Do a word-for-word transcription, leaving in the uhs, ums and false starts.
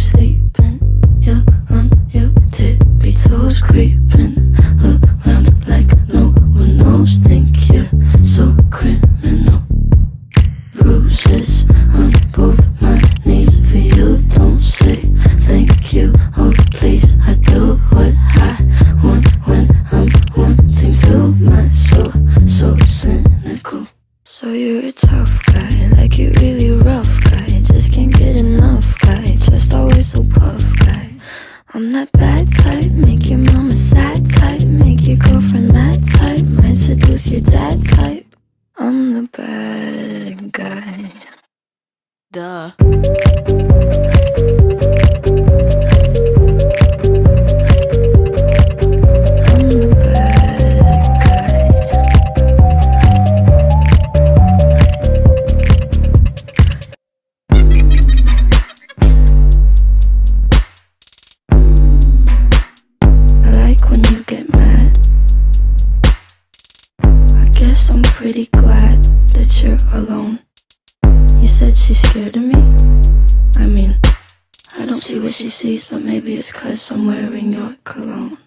sleeping. You're on your tippy toes, creeping around like no one knows. Think you're so criminal. Bruises on both my knees for you. Don't say thank you, oh please. I do what I want when I'm wanting to. My soul so cynical. So you're a tough guy, like you really rough guy. Just can't get enough guy, just always so puff guy. I'm that bad type, make your mama sad type, make your girlfriend mad type, might seduce your dad type. I'm the bad guy. Duh. I'm the bad guy. I like when you get mad. I guess I'm pretty glad that you're alone. You said she's scared of me? I mean, I don't see what she sees, but maybe it's 'cause I'm wearing your cologne.